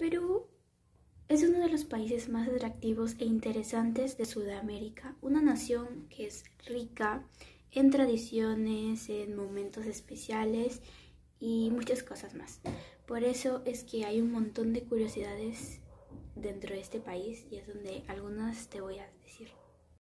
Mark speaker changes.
Speaker 1: Perú es uno de los países más atractivos e interesantes de Sudamérica, una nación que es rica en tradiciones, en momentos especiales y muchas cosas más. Por eso es que hay un montón de curiosidades dentro de este país y es donde algunas te voy a decir.